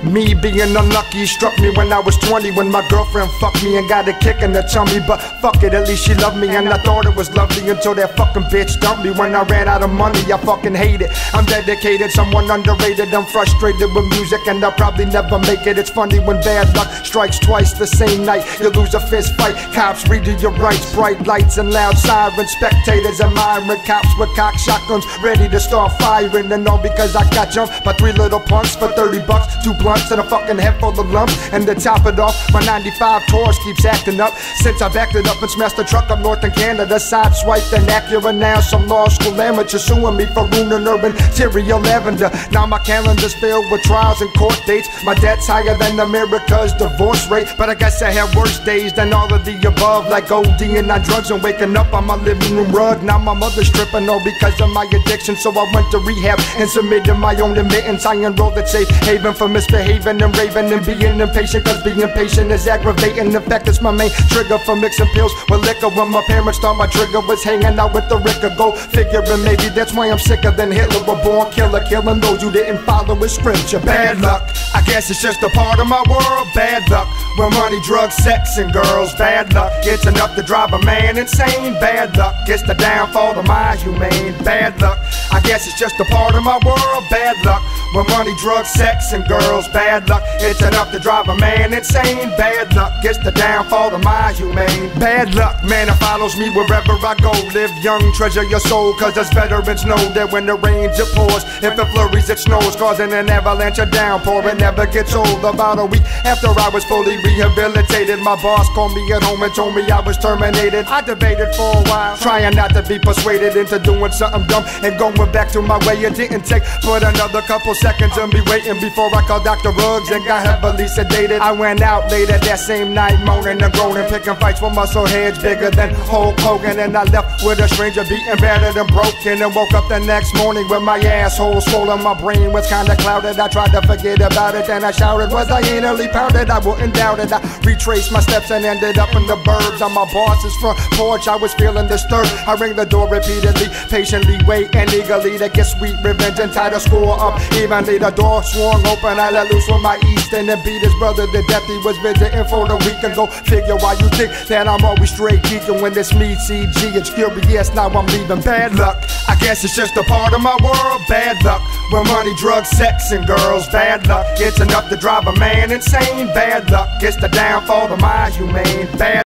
Me being unlucky struck me when I was 20, when my girlfriend fucked me and got a kick in the tummy. But fuck it, at least she loved me, and I thought it was lovely until that fucking bitch dumped me. When I ran out of money, I fucking hate it. I'm dedicated, someone underrated. I'm frustrated with music and I'll probably never make it. It's funny when bad luck strikes twice the same night. You lose a fist fight, cops reading your rights. Bright lights and loud sirens, spectators admiring cops with cock shotguns ready to start firing. And all because I got jumped by 3 little punks for 30 bucks, 2 blunts and a fucking head full of lumps. And to top it off, my 95 Taurus keeps acting up since I backed it up and smashed the truck up north in Canada. Sideswiped and Acura, now some law school amateur suing me for ruining urban Tyrion lavender. Now my calendar's filled with trials and court dates. My debt's higher than America's divorce rate, but I guess I had worse days than all of the above, like OD and on drugs and waking up on my living room rug. Now my mother's tripping, all because of my addiction, so I went to rehab and submitted my own admittance. I enrolled at safe haven for misbehaving and raving and being impatient, cause being patient is aggravating. In fact, it's my main trigger for mixing pills with liquor. When my parents thought my trigger was hanging out with the Ricker, go figuring maybe that's why I'm sicker than Hitler. A born killer, killing those who didn't follow his scripture. Bad luck, I guess it's just a part of my world. Bad luck, when money, drugs, sex, and girls. Bad luck, it's enough to drive a man insane. Bad luck, it's the downfall of my humane. Bad luck, I guess it's just a part of my world. Bad luck, when money, drugs, sex, and girls. Bad luck, it's enough to drive a man insane. Bad luck, it's the downfall of my humane. Bad luck, man, it follows me wherever I go. Live young, treasure your soul, cause us veterans know that when the rains it pours, if it flurries it snows, causing an avalanche or downpour. It never gets old. About a week after I was fully rehabilitated, my boss called me at home and told me I was terminated. I debated for a while, trying not to be persuaded into doing something dumb and going back to my way. It didn't take but another couple seconds of me waiting before I called Dr. Ruggs and got heavily sedated. I went out later that same night, moaning and groaning, picking fights with muscle heads bigger than Hulk Hogan. And I left with a stranger beaten, battered and broken, and woke up the next morning with my asshole swollen. My brain was kinda clouded, I tried to forget about it, then I shouted, was I anally pounded? I wouldn't doubt it. I retraced my steps and ended up in the burbs. On my boss's front porch, I was feeling disturbed. I rang the door repeatedly, patiently waiting eagerly to get sweet revenge and tie the score up evenly. The door swung open, I let loose with my Easton and beat his brother to death. He was visiting for the weekend. Go figure why you think that I'm always straight geeking when it's me, CG. It's curious, now I'm leaving. Bad luck, I guess it's just a part of my world. Bad luck, when money, drugs, sex, and girls. Bad luck, it's enough to drive a man insane. Bad luck, it's the downfall of my humane. Bad